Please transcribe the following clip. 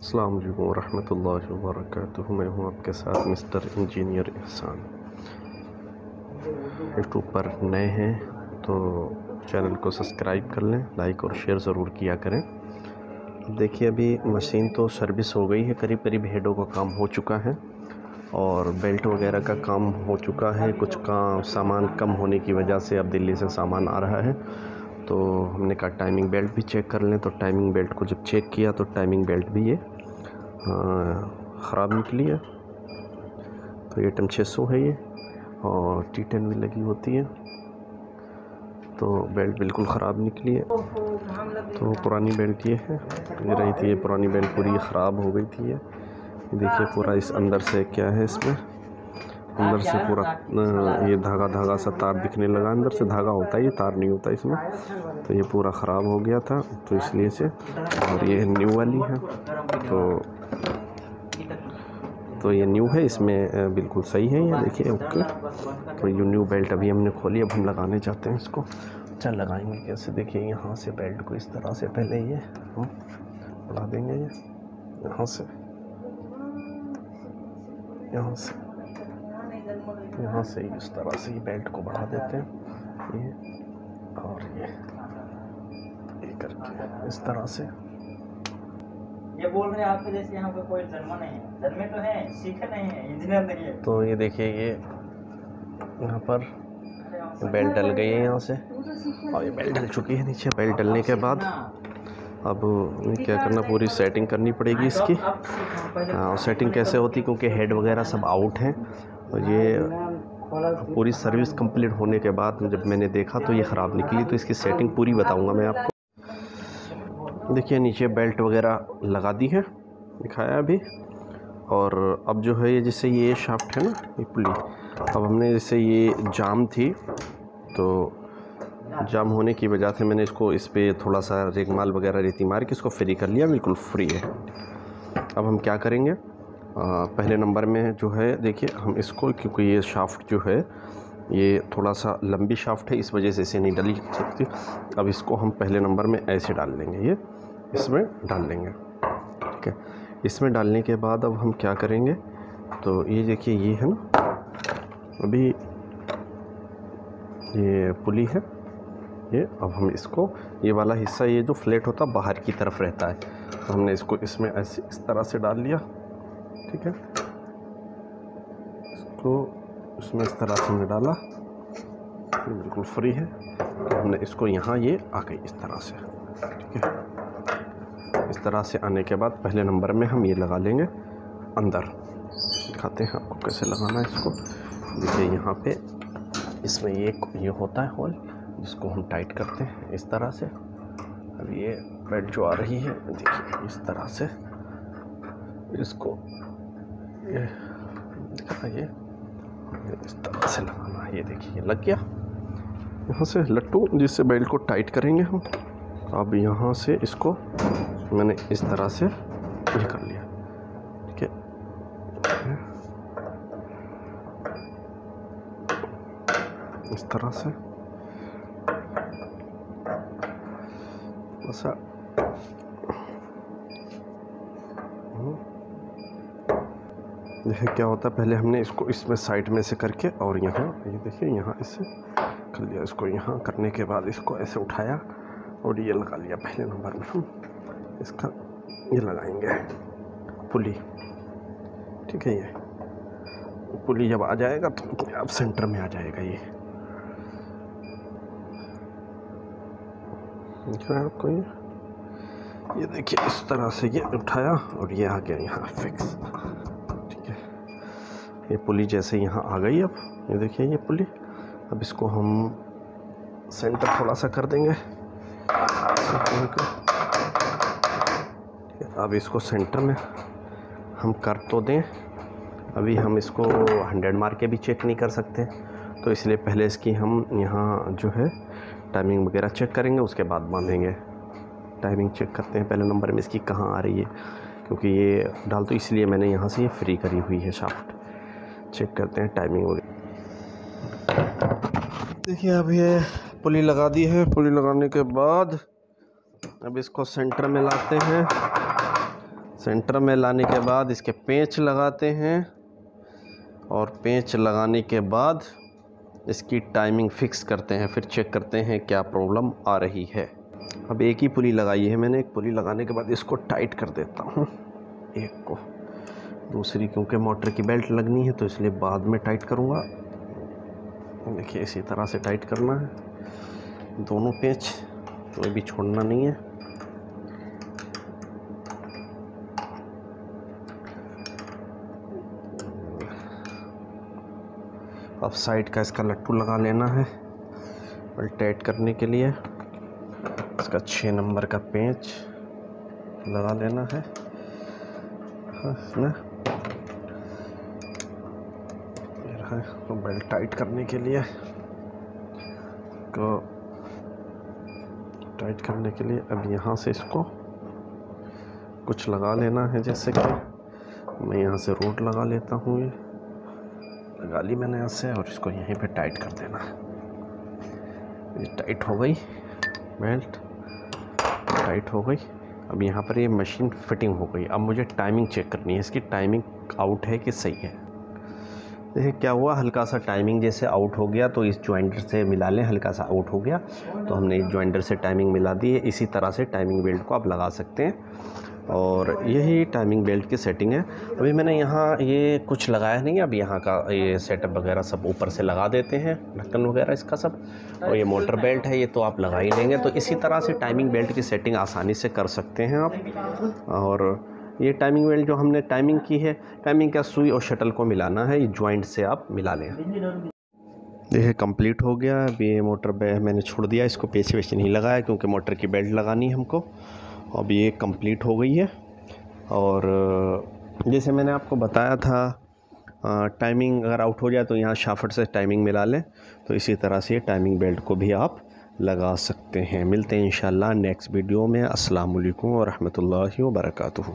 अस्सलाम वालेकुम रहमतुल्लाहि व बरकातुहू। मैं हूँ आपके साथ मिस्टर इंजीनियर एहसान। यूट्यूब पर नए हैं तो चैनल को सब्सक्राइब कर लें, लाइक और शेयर ज़रूर किया करें। देखिए अभी मशीन तो सर्विस हो गई है, करीब करीब हेडों का काम हो चुका है और बेल्ट वगैरह का काम हो चुका है। कुछ काम सामान कम होने की वजह से अब दिल्ली से सामान आ रहा है, तो हमने कहा टाइमिंग बेल्ट भी चेक कर लें। तो टाइमिंग बेल्ट को जब चेक किया तो टाइमिंग बेल्ट भी ये ख़राब निकली है। तो ये टम 600 है ये, और T10 भी लगी होती है, तो बेल्ट बिल्कुल ख़राब निकली है। तो पुरानी बेल्ट ये है, ये रही थी, ये पुरानी बेल्ट पूरी ख़राब हो गई थी। ये देखिए पूरा इस अंदर से क्या है, इसमें अंदर से पूरा ये धागा धागा सा तार दिखने लगा। अंदर से धागा होता है, ये तार नहीं होता इसमें। तो ये पूरा ख़राब हो गया था, तो इसलिए से। और ये न्यू वाली है, तो ये न्यू है, इसमें बिल्कुल सही है ये, देखिए ओके। तो ये न्यू बेल्ट अभी हमने खोली, अब हम लगाने चाहते हैं इसको। चल लगाएंगे कैसे, देखिए यहाँ से बेल्ट को इस तरह से पहले ये हम बढ़ा देंगे, ये यहाँ से इस तरह से ये बेल्ट को बढ़ा देते हैं, ये और ये करके इस तरह से। ये बोल रहे हैं आपके जैसे यहाँ पे कोई जन्मा नहीं है, जन्मे तो हैं, सीखे नहीं है, इंजीनियर नहीं है। तो ये देखिए ये यहाँ पर बेल्ट डल गई है यहाँ से, और ये बेल्ट डल चुकी है नीचे। बेल्ट डलने के बाद अब क्या करना, पूरी सेटिंग करनी पड़ेगी इसकी। और सेटिंग कैसे होती, क्योंकि हेड वगैरह सब आउट हैं, और ये पूरी सर्विस कंप्लीट होने के बाद जब मैंने देखा तो ये ख़राब निकली। तो इसकी सेटिंग पूरी बताऊंगा मैं आपको। देखिए नीचे बेल्ट वगैरह लगा दी है, दिखाया अभी। और अब जो है ये जैसे ये शाफ्ट है ना, ये पुली, अब हमने जैसे ये जाम थी, तो जाम होने की वजह से मैंने इसको इस पर थोड़ा सा रेगमाल वगैरह रेती मार के इसको फ्री कर लिया, बिल्कुल फ्री है। अब हम क्या करेंगे, पहले नंबर में जो है देखिए हम इसको, क्योंकि ये शाफ्ट जो है ये थोड़ा सा लंबी शाफ्ट है, इस वजह से इसे नहीं डली सकती। अब इसको हम पहले नंबर में ऐसे डाल लेंगे, ये इसमें डाल लेंगे, ठीक है। इसमें डालने के बाद अब हम क्या करेंगे, तो ये देखिए ये है ना, अभी ये पुली है ये। अब हम इसको, ये वाला हिस्सा ये जो फ्लैट होता बाहर की तरफ रहता है, तो हमने इसको इसमें ऐसे इस तरह से डाल लिया, ठीक है। इसको इसमें इस तरह से हमने डाला, ये बिल्कुल फ्री है। तो हमने इसको यहाँ ये आ गई इस तरह से, ठीक है। इस तरह से आने के बाद पहले नंबर में हम ये लगा लेंगे अंदर। दिखाते हैं आपको कैसे लगाना है इसको। देखिए यहाँ पे इसमें ये होता है होल, जिसको हम टाइट करते हैं इस तरह से। अब ये बेल्ट जो आ रही है, देखिए इस तरह से इसको ये दिखा, ये इस तरह से लगाना है। ये देखिए लग गया यहाँ से लट्टू, जिससे बेल्ट को टाइट करेंगे हम। अब यहाँ से इसको मैंने इस तरह से ये कर लिया, ठीक है। इस तरह से ऐसा देखिए क्या होता है। पहले हमने इसको इसमें साइड में से करके, और यहाँ ये देखिए यहाँ इससे कर लिया। इसको यहाँ करने के बाद इसको ऐसे उठाया और ये लगा लिया। पहले नंबर में हम इसका ये लगाएंगे पुली, ठीक है। ये पुली जब आ जाएगा तो अब सेंटर में आ जाएगा ये, दिख रहा है आपको ये देखिए इस तरह से ये उठाया और ये आ गया यहाँ फिक्स, ठीक है। ये पुली जैसे यहाँ आ गई, अब ये देखिए ये पुली। अब इसको हम सेंटर थोड़ा सा कर देंगे, अब इसको सेंटर में हम कर तो दें। अभी हम इसको 100 मार के भी चेक नहीं कर सकते, तो इसलिए पहले इसकी हम यहाँ जो है टाइमिंग वगैरह चेक करेंगे, उसके बाद बांधेंगे। टाइमिंग चेक करते हैं पहले नंबर में इसकी कहाँ आ रही है, क्योंकि ये डाल तो इसलिए मैंने यहाँ से ये फ्री करी हुई है शाफ्ट। चेक करते हैं टाइमिंग वगैरह। देखिए अब ये पुली लगा दी है। पुली लगाने के बाद अब इसको सेंटर में लाते हैं। सेंटर में लाने के बाद इसके पेंच लगाते हैं और पेंच लगाने के बाद इसकी टाइमिंग फिक्स करते हैं, फिर चेक करते हैं क्या प्रॉब्लम आ रही है। अब एक ही पुली लगाई है मैंने, एक पुली लगाने के बाद इसको टाइट कर देता हूँ एक को, दूसरी क्योंकि मोटर की बेल्ट लगनी है तो इसलिए बाद में टाइट करूँगा। देखिए इसी तरह से टाइट करना है दोनों पेंच, कोई भी छोड़ना नहीं है। अब साइड का इसका लट्टू लगा लेना है बेल्ट टाइट करने के लिए। इसका 6 नंबर का पेंच लगा लेना है इसमें, तो बेल्ट टाइट करने के लिए तो टाइट करने के लिए अब यहाँ से इसको कुछ लगा लेना है। जैसे कि मैं यहाँ से रोड लगा लेता हूँ, ये लगा ली मैंने यहाँ से, और इसको यहीं पे टाइट कर देना है। ये टाइट हो गई, बेल्ट टाइट हो गई। अब यहाँ पर ये मशीन फिटिंग हो गई। अब मुझे टाइमिंग चेक करनी है, इसकी टाइमिंग आउट है कि सही है। देखिए क्या हुआ, हल्का सा टाइमिंग जैसे आउट हो गया तो इस जॉइंटर से मिला लें। हल्का सा आउट हो गया तो हमने इस जॉइंटर से टाइमिंग मिला दी है। इसी तरह से टाइमिंग बेल्ट को आप लगा सकते हैं और यही टाइमिंग बेल्ट की सेटिंग है। अभी मैंने यहाँ ये कुछ लगाया नहीं है, अब यहाँ का ये सेटअप वगैरह सब ऊपर से लगा देते हैं, ढक्कन वगैरह इसका सब। और ये मोटर बेल्ट है, ये तो आप लगा ही लेंगे। तो इसी तरह से टाइमिंग बेल्ट की सेटिंग आसानी से कर सकते हैं आप। और ये टाइमिंग बेल्ट जो हमने टाइमिंग की है, टाइमिंग का सुई और शटल को मिलाना है, ये जॉइंट से आप मिला लें। देखिए कंप्लीट हो गया। अभी ये मोटर बेल्ट मैंने छोड़ दिया, इसको पेच वेच नहीं लगाया क्योंकि मोटर की बेल्ट लगानी है हमको। अब ये कंप्लीट हो गई है। और जैसे मैंने आपको बताया था टाइमिंग अगर आउट हो जाए तो यहाँ शाफ्ट से टाइमिंग मिला लें। तो इसी तरह से टाइमिंग बेल्ट को भी आप लगा सकते हैं। मिलते हैं इंशाल्लाह नेक्स्ट वीडियो में। अस्सलाम वालेकुम व रहमतुल्लाहि व बरकातुहू।